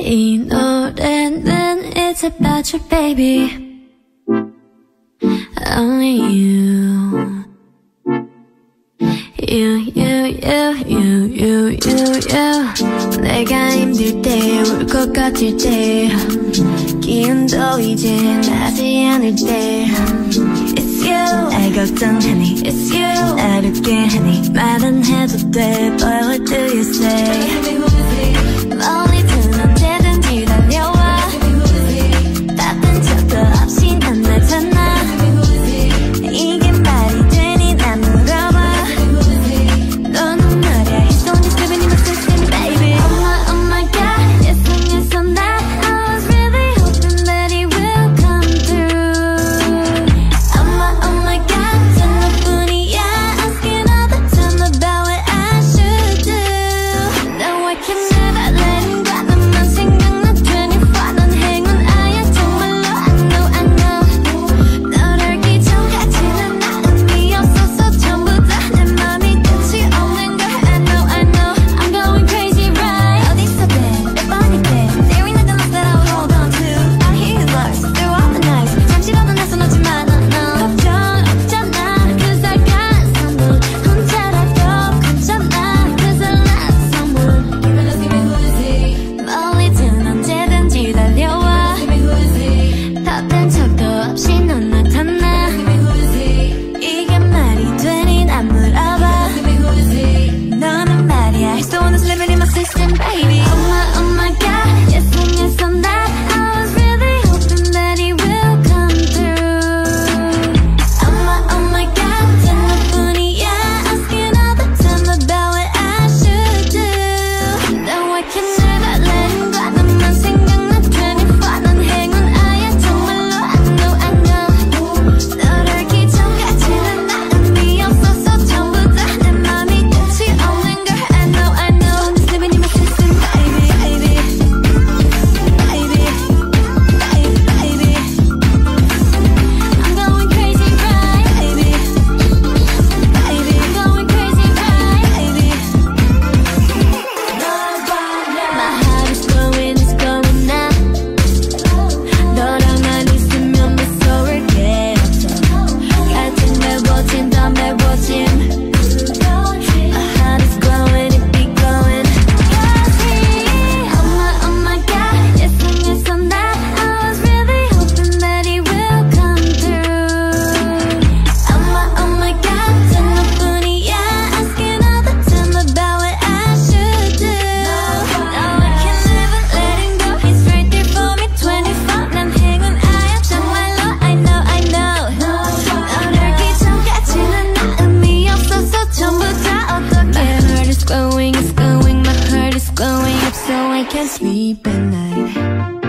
이 노래는 It's about you baby Only you You 내가 힘들 때 울 것 같을 때 기운도 이제 나지 않을 때 It's you 날 걱정하니 It's you 날 웃게 하니 말은 해도 돼 But what do you say 멀리든 언제든지 달려와 바쁜 척도 없이 난 나타나 이게 말이 되니 난 물어봐 너는 말야 It's only living in my system baby Oh my god Yes and yes on that I was really hoping that it will come through Oh my god 전 너뿐이야 Asking all the time about what I should do No I can never let him go 너만 생각나 24 넌 행운아야 정말로 I know 널 알기 전까지는 나음이 없어서 전부 다 내 맘이 끝이 없는 걸 I know I'm going crazy right 어디서든 몇 번이든 There ain't nothing else that I would hold on to I hear his voice through all the nights 잠시라도 나서 놓지만 no 걱정 없잖아 Cause I got someone 혼자라도 괜찮아 Cause I love someone Give it who is he 멀리든 언제든지 달려와 바쁜 척도 없이 넌 나타나 이게 말이 되니 난 물어봐 너는 말이야 He's the one that's living in my system baby Oh my god Yes and yes on that I was really hoping that he will come through Oh my god 전 너뿐이야 Asking all the time about what I should do No I can never let him go 너만 생각나 24 넌 행운아야 정말로 I know 널 알기 전까지는 나 의미 없어서 전부 다 내 맘이 끝이 없는 걸 I know Just living in my system baby baby I'm going crazy right baby going crazy right baby My heart is going now 너랑 난 있으면 무서울 게 없어 같은 매워진 더 매워짐 My heart is growing it be going Oh my god Yes and yes on that I was really hoping that he will come through Oh my god 전 너뿐이야 Asking all the time about what I should do No I can never let him go He's right there for me 24 난 행운아야 정말로 I know 널 알기 전까지는 나 의미 없어서 전부 다 어떡해 My heart is going my heart is going up so I can't sleep at night